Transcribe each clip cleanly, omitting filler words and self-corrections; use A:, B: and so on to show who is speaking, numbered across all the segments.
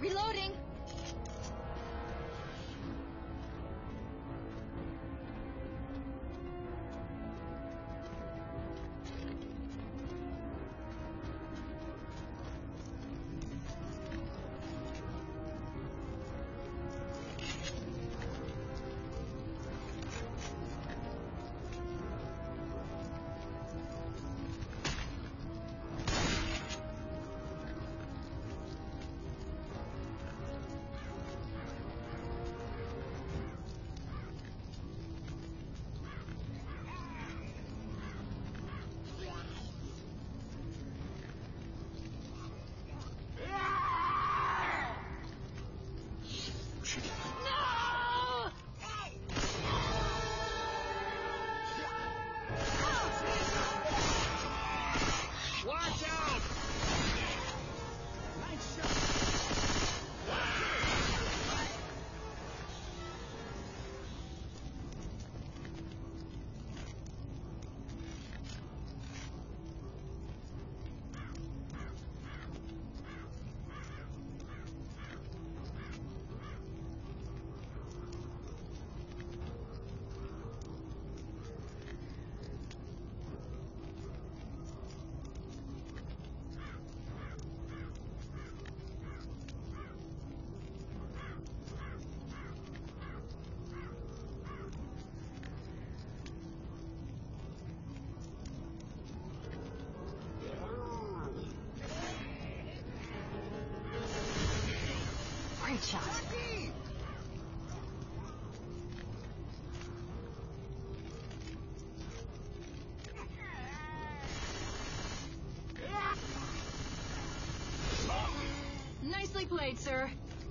A: Reloading! Nicely played, sir.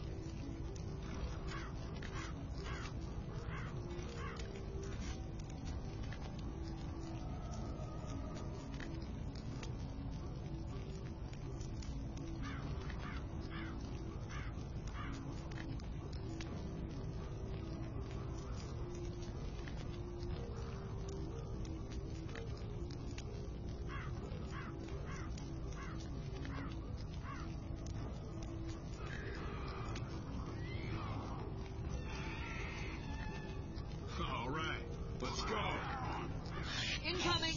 B: All right, let's go.
A: Incoming!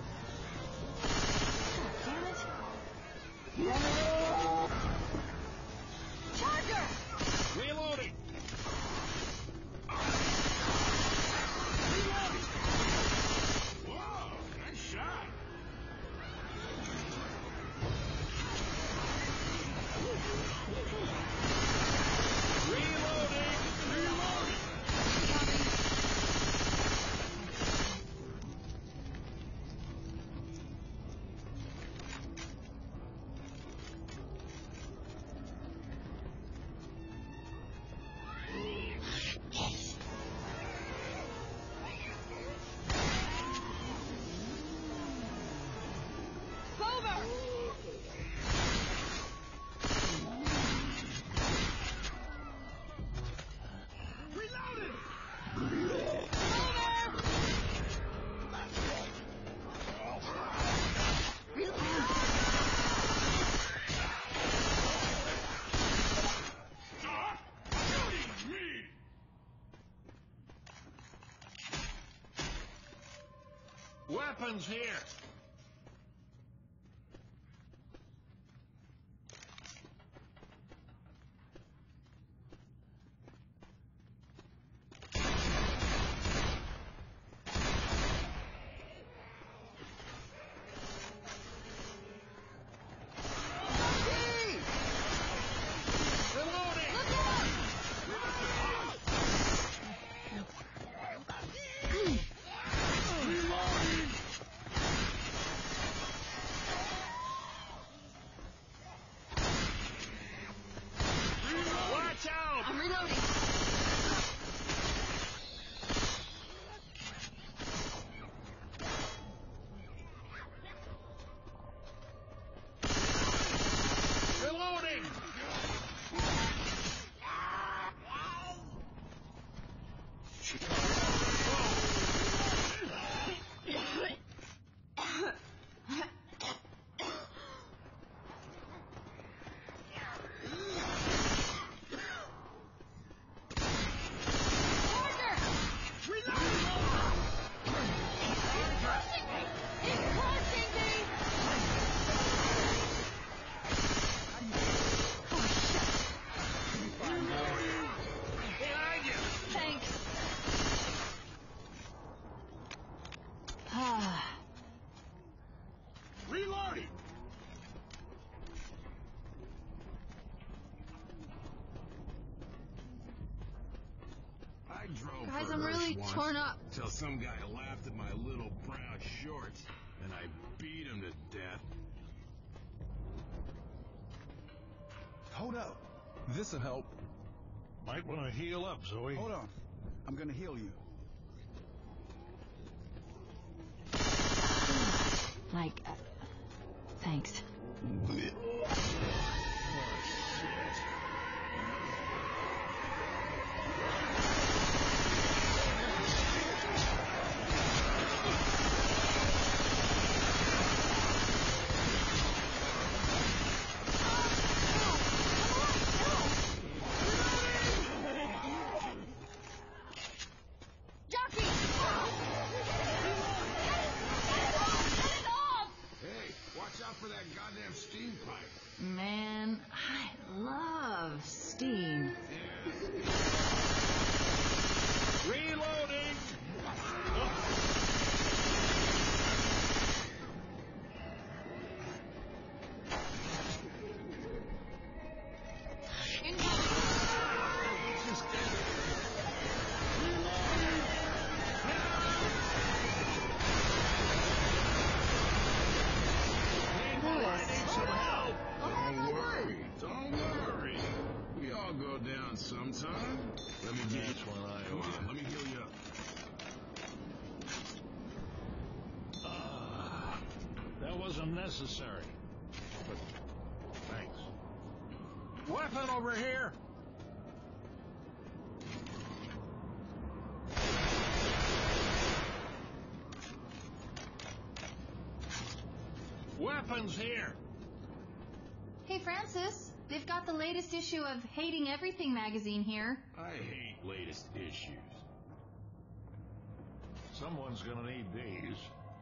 A: Damn it! Charger!
B: Reloading. Whoa, nice shot. Reloading. Weapons here.
A: It's torn up.
C: Till some guy laughed at my little brown shorts, and I beat him to death.
D: Hold up. This'll help.
B: Might want to heal up, Zoe.
D: Hold on. I'm gonna heal you.
A: Like, thanks.
C: Hey, watch out for that goddamn steam pipe.
A: Man, I love steam.
B: Reloading!
C: Don't worry. We all go down sometime. Let me get
B: That's one I
C: Come
B: owe
C: on,
B: you.
C: let me heal you up.
B: That wasn't necessary. But thanks. Weapon over here! Weapons here!
A: Hey, Francis. They've got the latest issue of Hating Everything magazine here.
C: I hate latest issues.
B: Someone's gonna need these.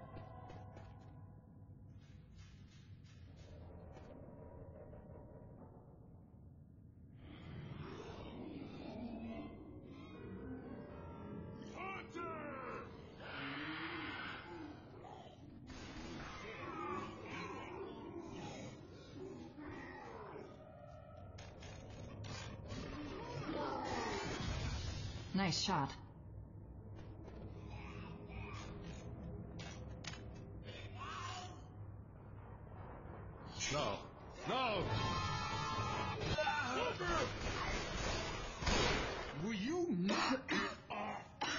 A: Nice shot.
B: No. No!
C: Will you knock it off?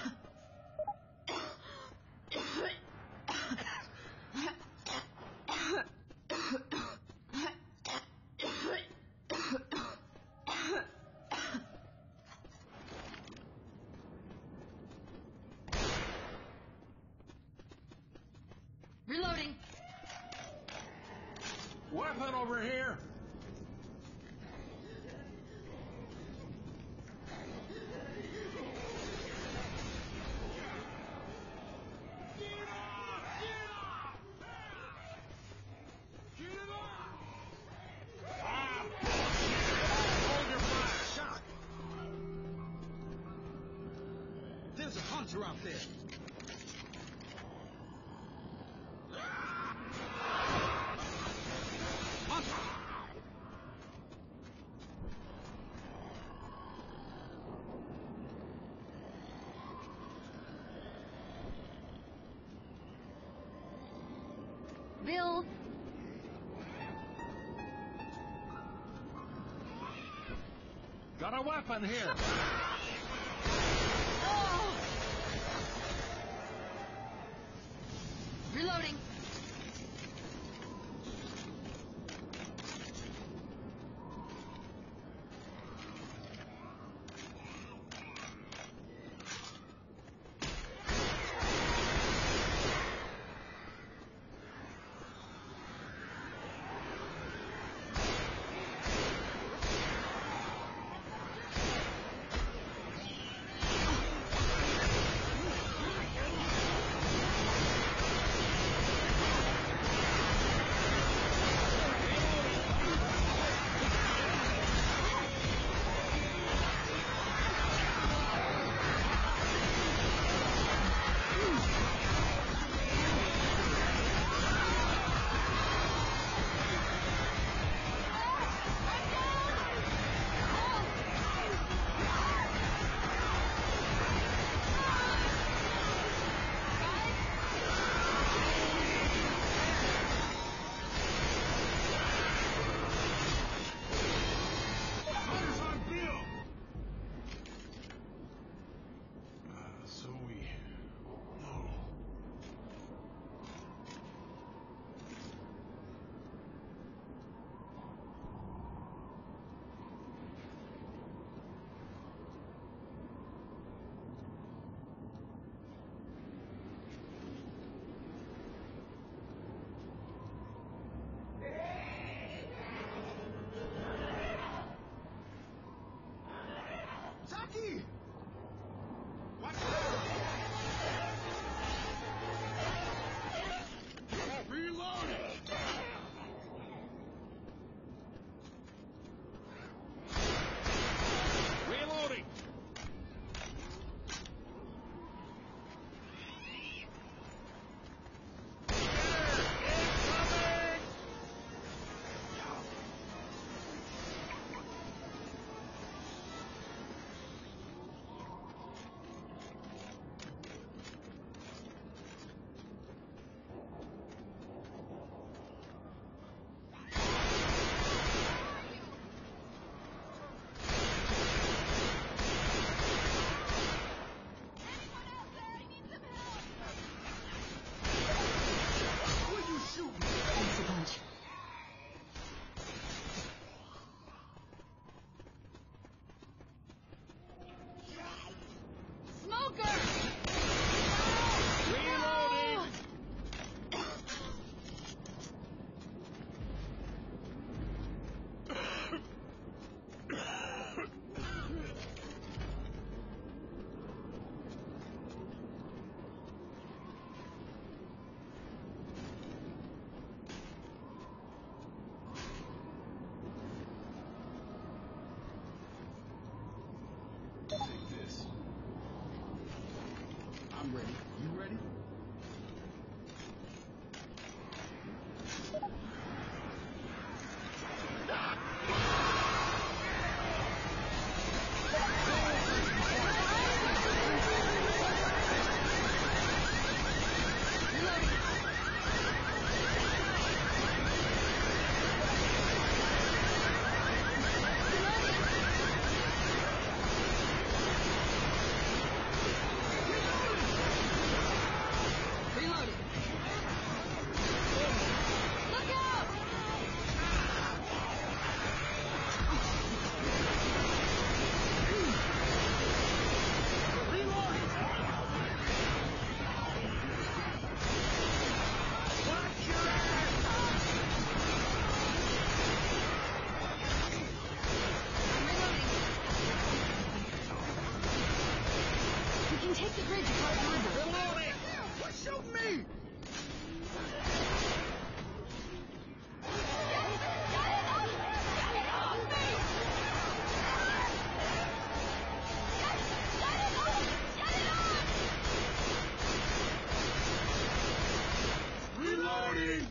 A: Reloading.
B: Weapon over here! Hold your fire!
D: Shot! There's a hunter out there. Hunter!
A: Bill.
B: Got a weapon here!
A: Oh! Reloading.
D: ready?
A: Take the bridge across the river.
B: Reloading!
D: Shoot me!
C: Reloading!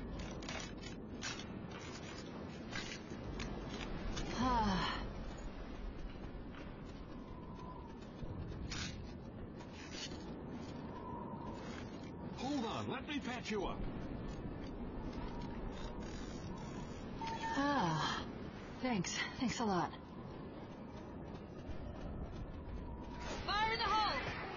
B: Hold on, let me patch you up.
A: Thanks. Thanks a lot. Fire in the hole!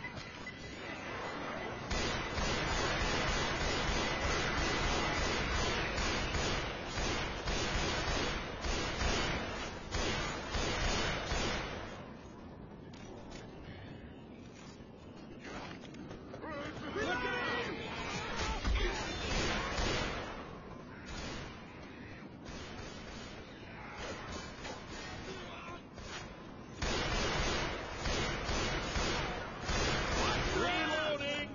B: Reloading!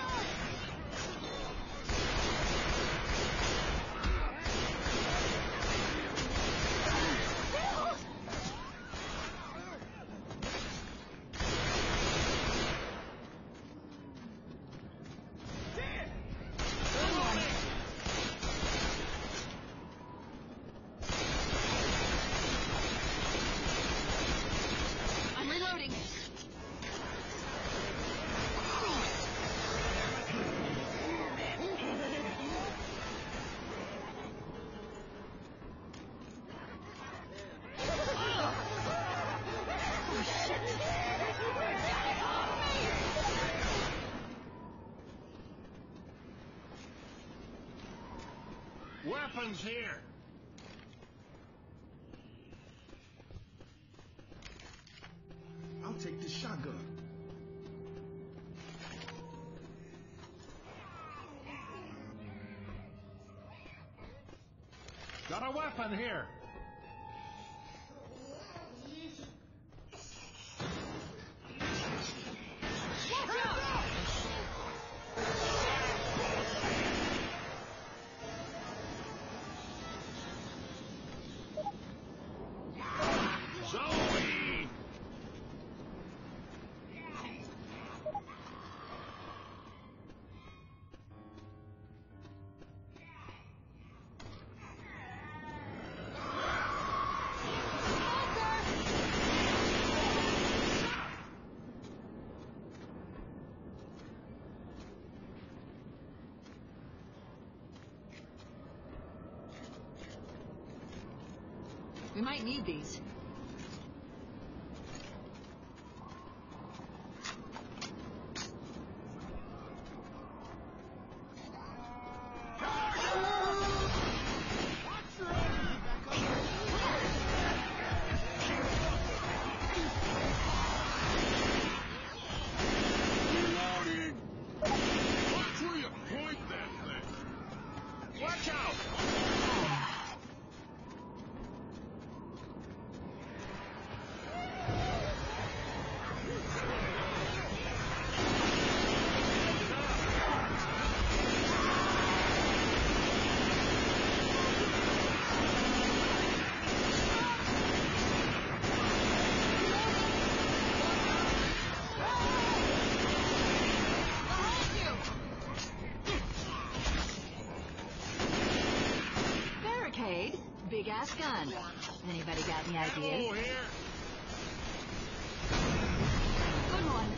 A: I'm reloading.
B: Weapons here!
D: I'll take this shotgun.
B: Got a weapon here! Zoe!
A: We might need these.
C: Reloading! Watch where you point that thing!
B: Watch out!
A: fast gun. Anybody got any ideas?
B: Oh, here.
A: Good one.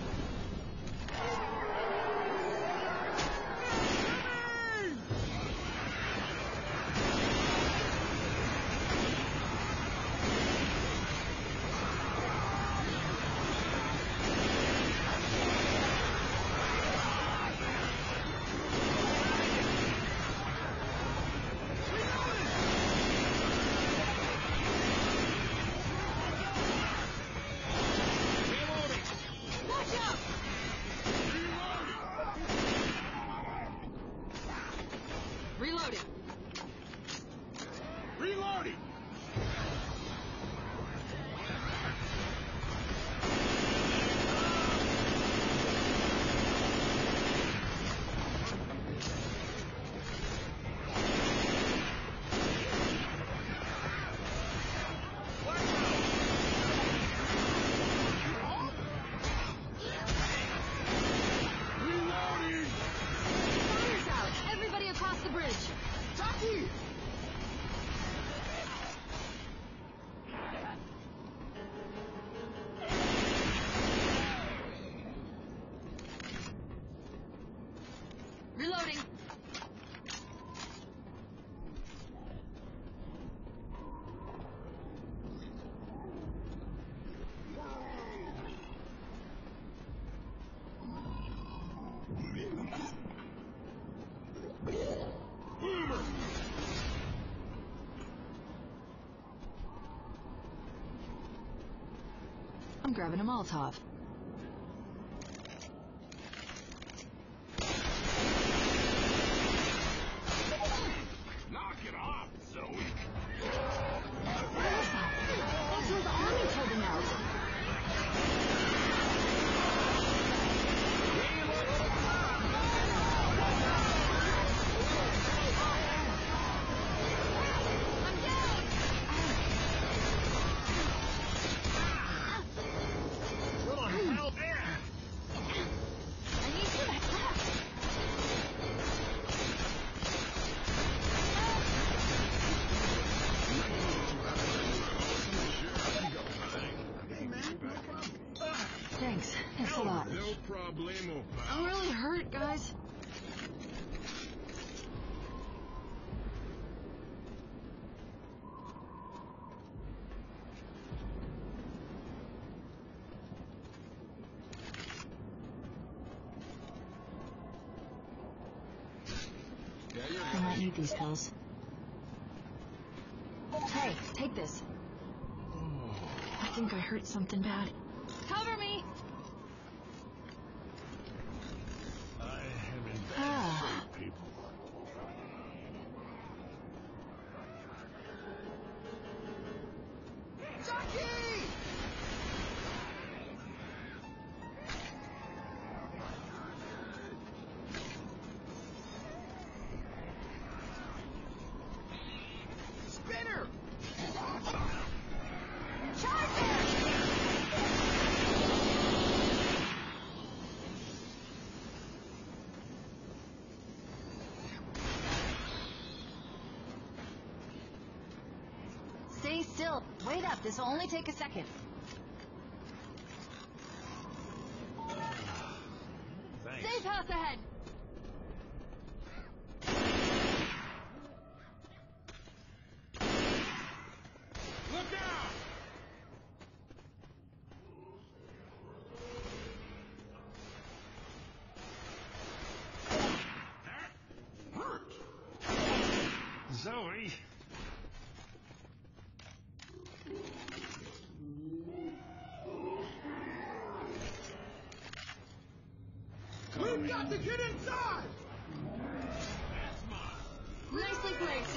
B: Reloading.
A: Reloading.
C: Reloading! Reloading!
A: Fire's out. Everybody across the bridge.
D: Taki!
A: Reloading. I'm grabbing a Molotov.
C: Knock it off, Zoe!
A: What was that? That's where the army's holding out. I'm down!
B: Little help there.
A: I need some help. Thanks. Thanks a lot.
C: No problemo,
A: I'm
C: pal.
A: really hurt, guys. I might need these pills. Hey, take this. I think I hurt something bad. Cover me!
B: I am in bad
A: Ah.
B: shape, people.
D: Taki! Spinner!
A: Stay still. Wait up. This will only take a second.
B: Thanks.
A: Safe house ahead.
C: Look out! Hurt!
B: Zoe.
D: We've got to get inside!
A: Nicely played.